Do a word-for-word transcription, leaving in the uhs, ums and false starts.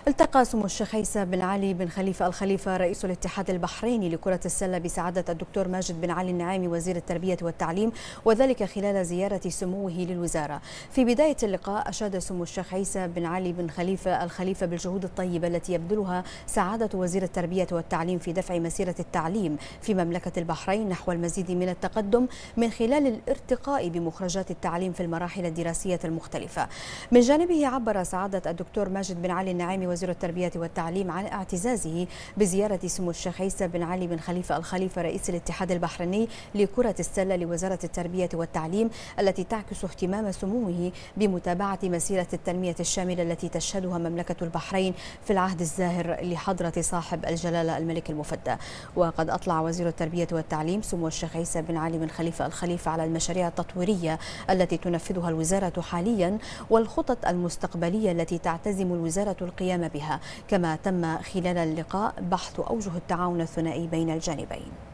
التقى سمو الشيخ عيسى بن علي بن خليفة الخليفة رئيس الاتحاد البحريني لكرة السلة بسعادة الدكتور ماجد بن علي النعيمي وزير التربية والتعليم، وذلك خلال زيارة سموه للوزارة. في بداية اللقاء أشاد سمو الشيخ عيسى بن علي بن خليفة الخليفة بالجهود الطيبة التي يبذلها سعادة وزير التربية والتعليم في دفع مسيرة التعليم في مملكة البحرين نحو المزيد من التقدم من خلال الارتقاء بمخرجات التعليم في المراحل الدراسية المختلفة. من جانبه عبر سعادة الدكتور ماجد بن علي النعيمي وزير التربية والتعليم عن اعتزازه بزيارة سمو الشيخ عيسى بن علي بن خليفة الخليفة رئيس الاتحاد البحريني لكرة السلة لوزارة التربية والتعليم، التي تعكس اهتمام سموه بمتابعة مسيرة التنمية الشاملة التي تشهدها مملكة البحرين في العهد الزاهر لحضرة صاحب الجلالة الملك المفدى. وقد أطلع وزير التربية والتعليم سمو الشيخ عيسى بن علي بن خليفة الخليفة على المشاريع التطويرية التي تنفذها الوزارة حاليا والخطط المستقبلية التي تعتزم الوزارة القيام بها، كما تم خلال اللقاء بحث أوجه التعاون الثنائي بين الجانبين.